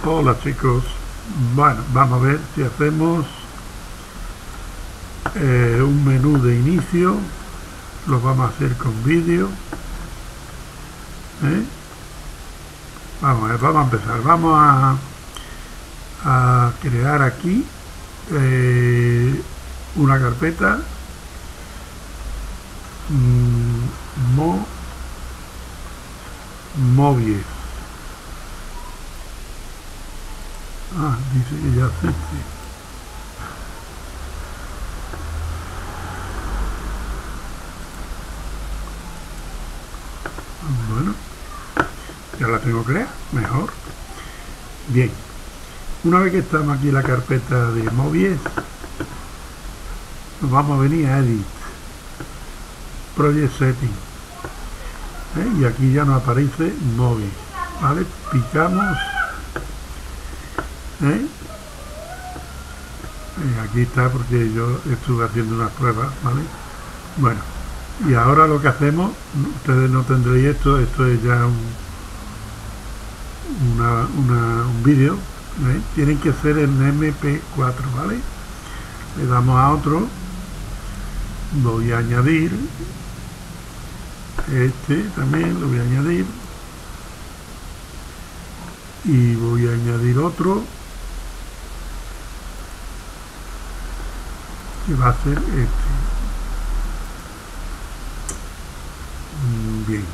Hola chicos, bueno, vamos a ver si hacemos un menú de inicio. Lo vamos a hacer con vídeo. Vamos a ver, vamos a empezar. Vamos a crear aquí una carpeta Movies. Dice que ya existe. Bueno, ya la tengo creada, mejor. Bien, una vez que estamos aquí en la carpeta de Movies, nos vamos a venir a Edit, Project Setting, y aquí ya nos aparece Movies, ¿vale? Picamos, aquí está porque yo estuve haciendo unas pruebas, ¿vale? Bueno, y ahora lo que hacemos, ustedes no tendréis esto es ya un vídeo, tienen que ser en MP4, ¿vale? Le damos a otro, voy a añadir, este también lo voy a añadir, y voy a añadir otro, que va a ser este. Bien.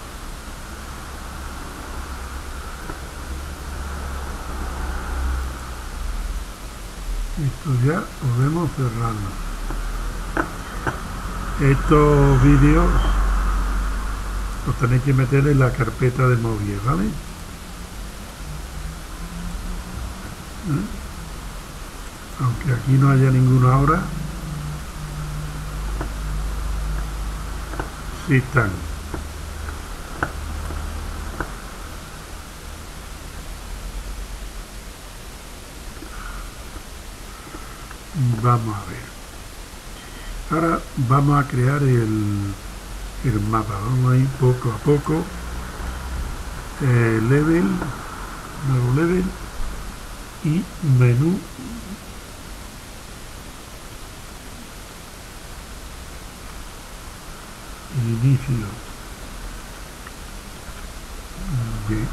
Esto ya podemos cerrarlo. Estos vídeos los tenéis que meter en la carpeta de Movies, ¿vale? Aunque aquí no haya ninguno ahora, sí están. Vamos a ver. Ahora vamos a crear el mapa. Vamos a ir poco a poco. Level, nuevo level y menú. Inicio. Bien.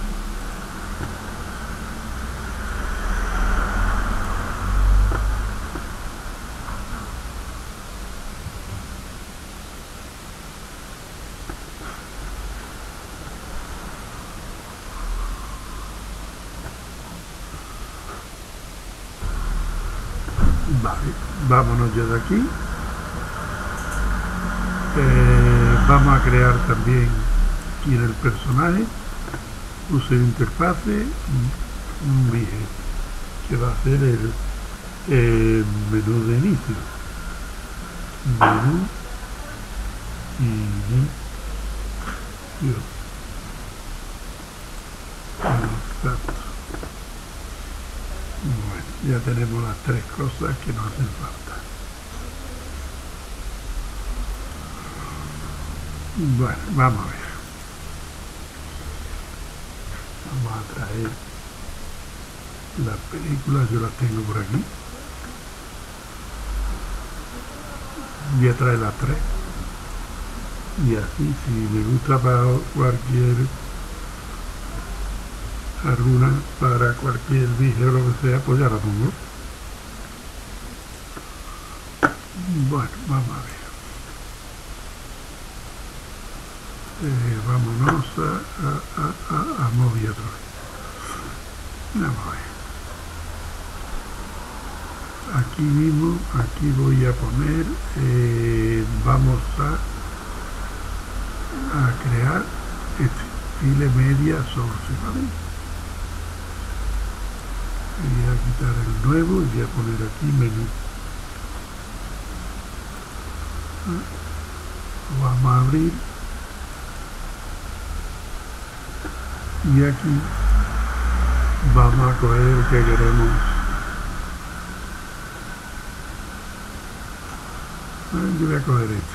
Vale, vámonos ya de aquí. Vamos a crear también aquí en el personaje user interfase un widget que va a ser el menú de inicio. Menú inicio. Exacto. Bueno, ya tenemos las tres cosas que nos hacen falta. Bueno, vamos a ver. Vamos a traer las películas, yo las tengo por aquí. Voy a traer las tres. Y así, si me gusta para cualquier vídeo o lo que sea, pues ya la pongo. Bueno, vamos a ver. Vámonos a Movies otra vez. Vamos a ver. Aquí mismo, aquí voy a poner, vamos a crear este file media source, ¿vale? Voy a quitar el nuevo y voy a poner aquí menú. Lo vamos a abrir. Y aquí vamos a coger el que queremos. Yo voy a coger este.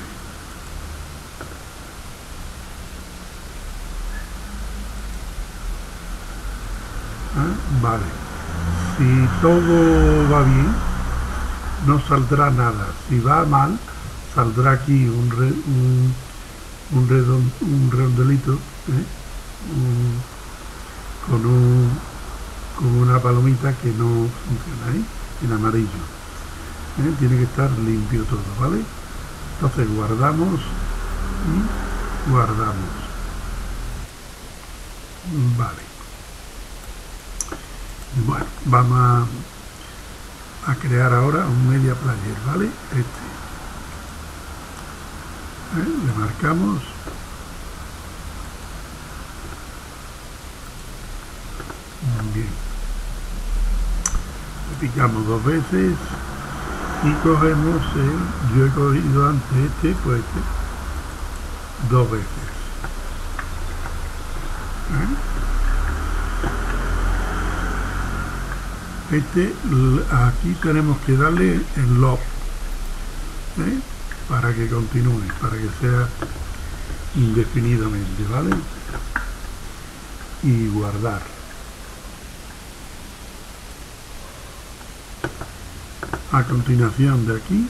Vale, si todo va bien no saldrá nada, si va mal saldrá aquí un redondelito, con una palomita que no funciona, en amarillo. Tiene que estar limpio todo, ¿vale? Entonces guardamos y guardamos. Vale. Bueno, vamos a crear ahora un media player, ¿vale? Le marcamos. Bien. Le picamos 2 veces y cogemos yo he cogido antes pues 2 veces. Aquí tenemos que darle el lock, para que continúe, para que sea indefinidamente, ¿vale? Y guardar. A continuación de aquí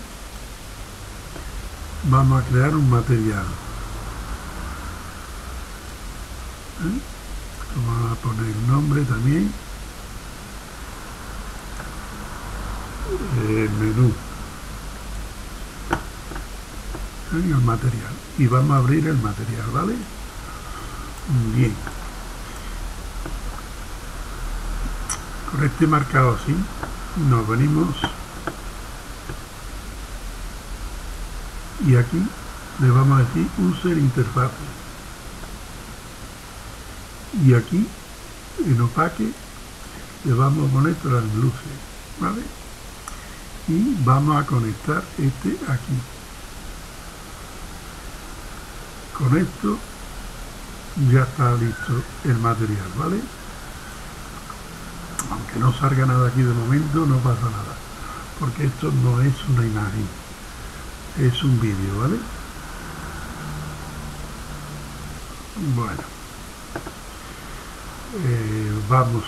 vamos a crear un material. Vamos a poner el nombre también. Menú. El material. Y vamos a abrir el material, ¿vale? Bien. Con este marcado así, nos venimos y aquí le vamos a decir user interface. Y aquí en opaque le vamos a poner transluce, ¿vale? Y vamos a conectar aquí. Con esto ya está listo el material, ¿vale? Aunque no salga nada aquí de momento, no pasa nada, porque esto no es una imagen, es un vídeo, ¿vale? Bueno, vamos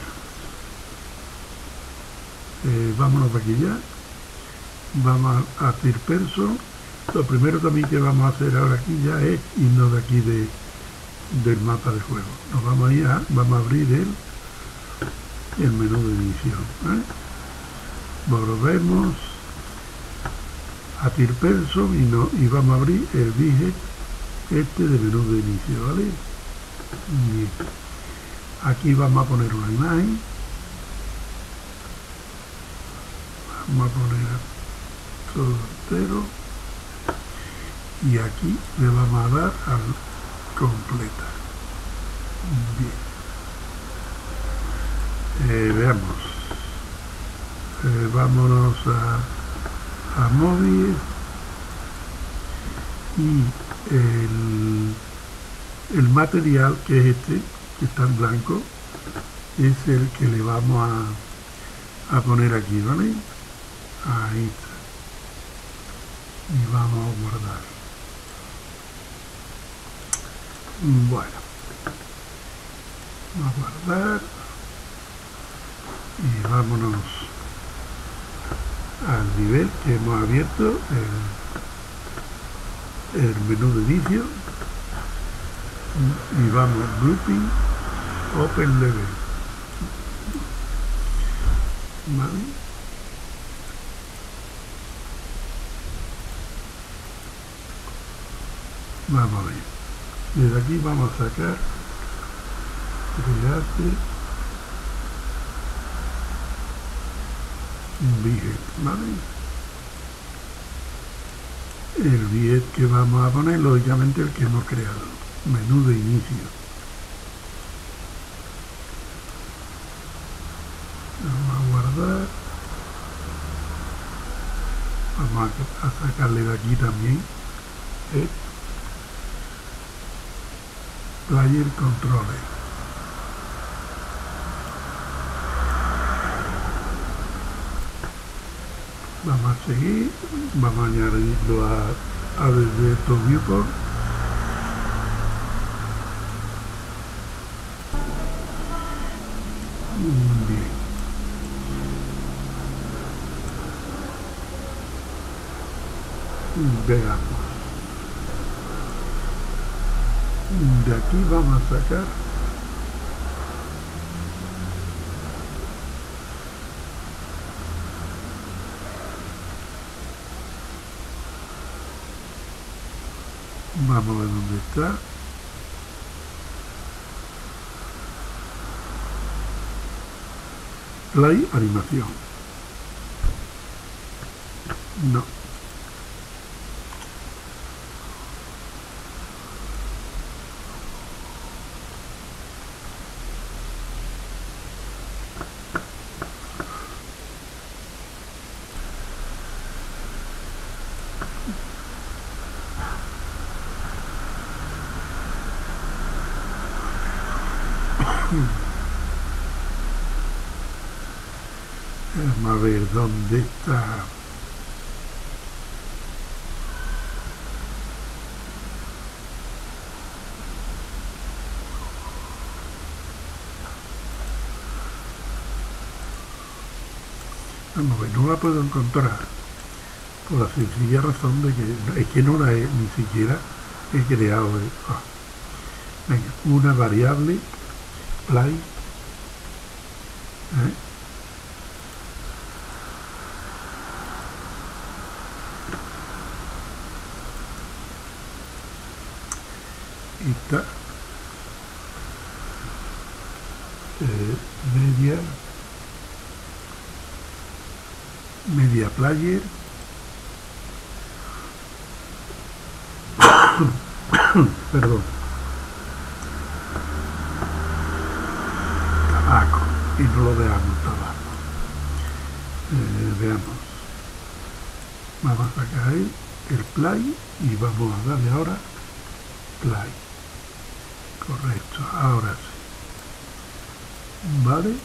a ver. Vámonos de aquí ya. Vamos a third person. Lo primero también que vamos a hacer ahora aquí ya es irnos de aquí del mapa de juego. Nos vamos a ir vamos a abrir el menú de inicio. Volvemos a third person y vamos a abrir el widget de menú de inicio, ¿vale? Bien. Aquí vamos a poner una imagen. Vamos a poner todo entero y aquí le vamos a dar al completa. Bien. Veamos. Vámonos a móvil y el material que es que está en blanco es el que le vamos a poner aquí, ¿vale? Ahí está. Y vamos a guardar. Bueno, vamos a guardar y vámonos al nivel que hemos abierto, el menú de inicio, y vamos a grouping, open level, ¿vale? Vamos a ver. Desde aquí vamos a sacar crearte un widget, ¿vale? El widget que vamos a poner, lógicamente el que hemos creado. Menú de inicio. Vamos a guardar. Vamos a sacarle de aquí también player controller. Vamos a seguir, vamos a añadirlo a desde tu viewport. Bien. Veamos. De aquí vamos a sacar vamos a ver dónde está. Play animación. No. Vamos a ver dónde está. Vamos a ver, no la puedo encontrar por la sencilla razón de que es que no la he ni siquiera he creado. Venga, una variable play. Esta media player perdón, tabaco, y no lo veamos tabaco. Veamos, vamos a sacar ahí el play y vamos a darle ahora play. Correcto, ahora sí. Vale.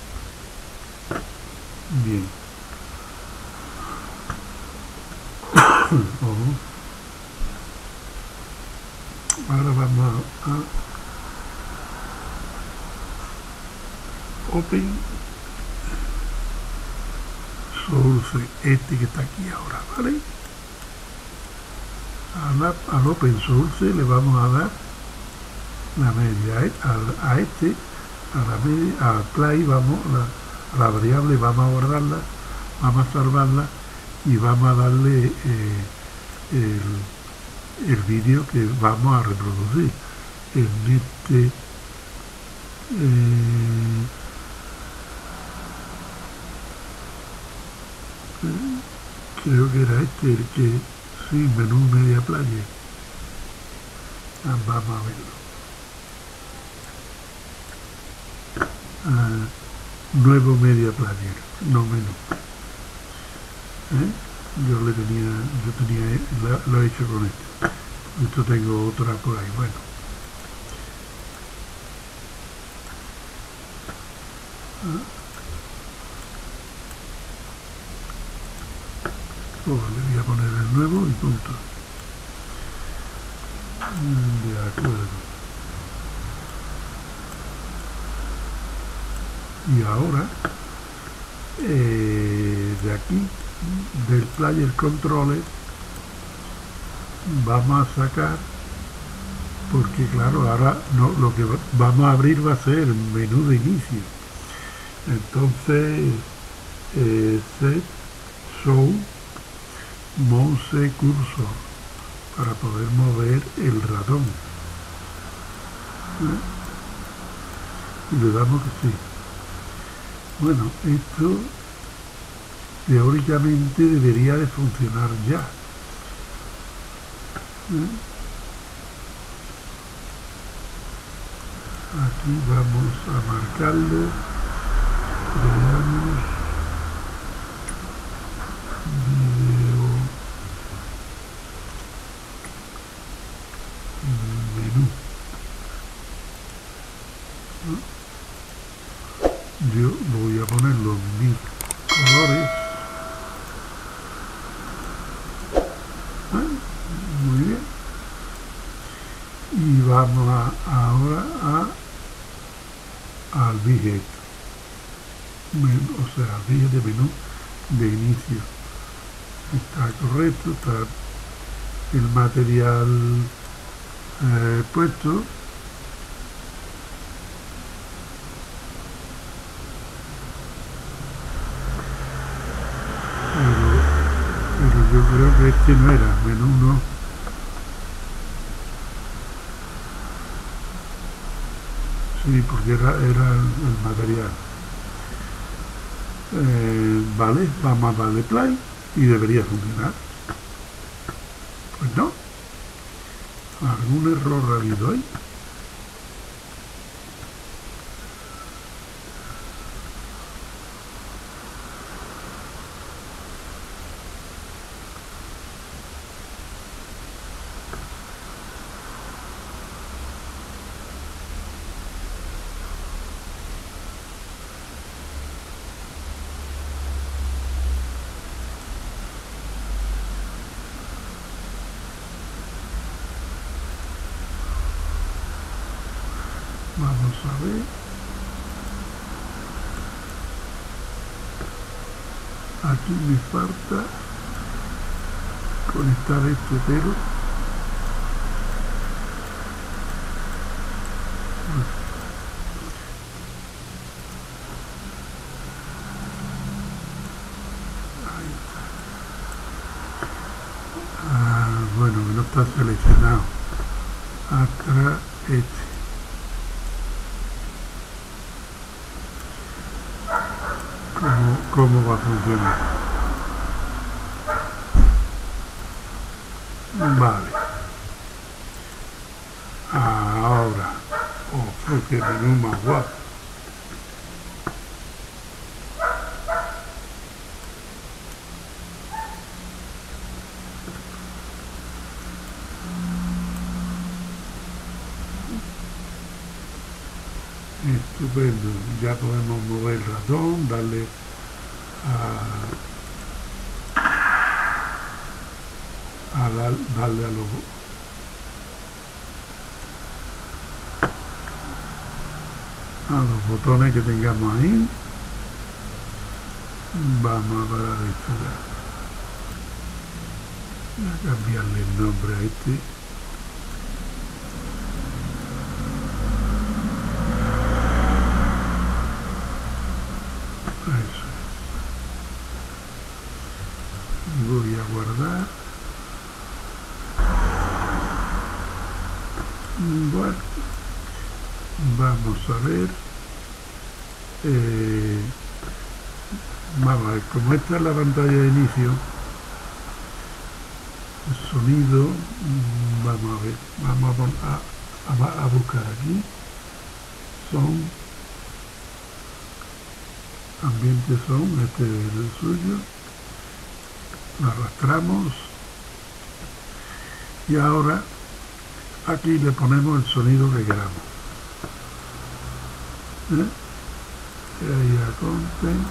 Bien. Ahora vamos a open source, este que está aquí ahora, ¿vale? Al open source le vamos a dar la media, a este, a la media, a play, vamos a la variable, vamos a guardarla, vamos a salvarla y vamos a darle el vídeo que vamos a reproducir en este creo que era este el que sí, menú media player. Vamos a verlo. Nuevo media player, no menú. Yo lo he hecho con este. Esto tengo otra por ahí. Bueno, le voy a poner el nuevo y punto. De acuerdo. Y ahora de aquí del player controller vamos a sacar, porque claro, ahora no, lo que vamos a abrir va a ser el menú de inicio. Entonces set show mouse cursor para poder mover el ratón, y le damos que sí. Bueno, esto teóricamente debería de funcionar ya. Aquí vamos a marcarlo. Creamos video menú. Yo voy a ponerlo en mis colores. Muy bien. Y vamos ahora al widget. o sea, fíjate, menú de inicio. Está correcto, está el material puesto. Pero yo creo que este no era, menú no. Sí, porque era el material. Vale, vamos a darle play y debería funcionar. Pues no. ¿Algún error ha habido ahí? Vamos a ver. Aquí me falta conectar este pero. Bueno, que no está seleccionado. Acá este. ¿Cómo va a funcionar? Vale. Ahora. Oh, qué menú más guapo. Estupendo. Ya podemos mover el ratón, darle darle a los botones que tengamos ahí. Vamos a parar esto ya. Voy a cambiarle el nombre a este. Eso es. Voy a guardar. Bueno, vamos a ver. Vamos a ver, como esta es la pantalla de inicio, el sonido, vamos a ver, vamos a buscar aquí, son, ambiente son, este es el suyo, lo arrastramos y ahora aquí le ponemos el sonido que queramos. Ahí a content.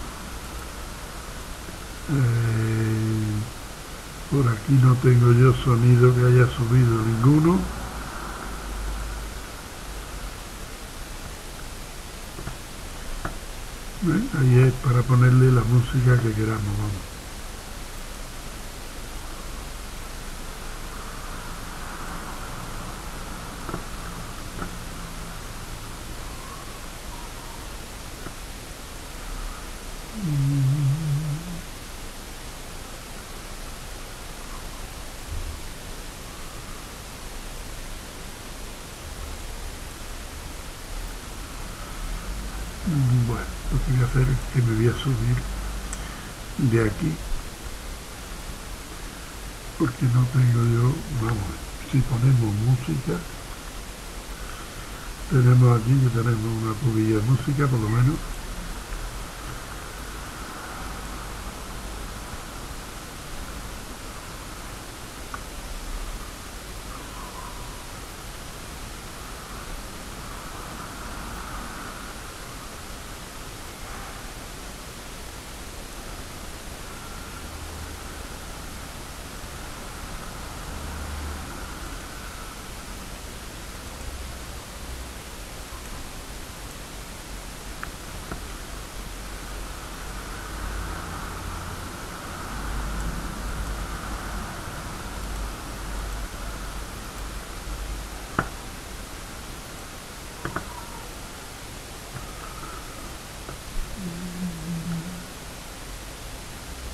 Por aquí no tengo yo sonido que haya subido ninguno. Ahí es para ponerle la música que queramos, vamos. Bueno, lo que voy a hacer es que me voy a subir de aquí porque no tengo yo, vamos, si ponemos música, tenemos aquí que tenemos una pubilla de música por lo menos.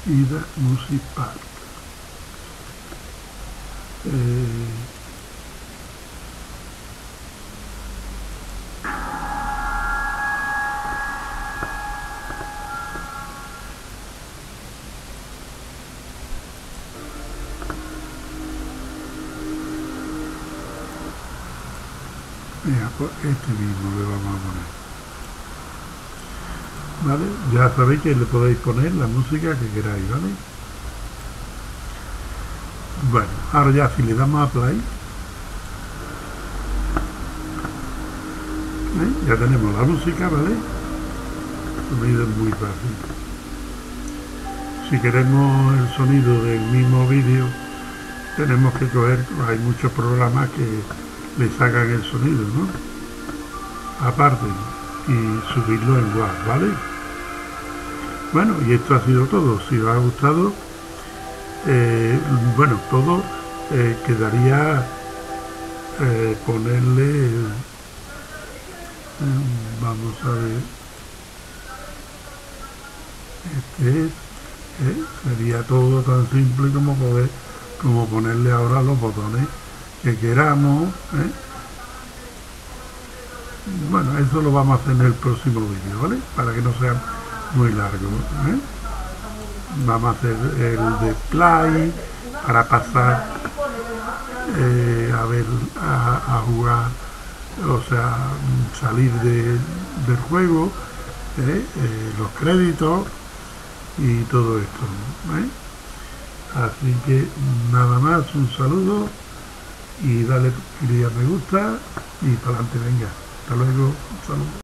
Ida Music Park. Mira, pues este mismo le vamos a poner. ¿Vale? Ya sabéis que le podéis poner la música que queráis, ¿vale? Bueno, ahora ya si le damos a play, ya tenemos la música, ¿vale? El sonido es muy fácil. Si queremos el sonido del mismo vídeo, tenemos que coger, hay muchos programas que le sacan el sonido, ¿no? Aparte, y subirlo en WAV, ¿vale? Bueno, y esto ha sido todo. Si os ha gustado, bueno, todo quedaría ponerle, vamos a ver, sería todo tan simple como ponerle ahora los botones que queramos, Bueno, eso lo vamos a hacer en el próximo vídeo, ¿vale? Para que no sea muy largo, Vamos a hacer el de play para pasar a jugar, o sea, salir del juego, los créditos y todo esto, Así que nada más, un saludo y dale clic a me gusta y para adelante, venga. Hasta luego, un saludo.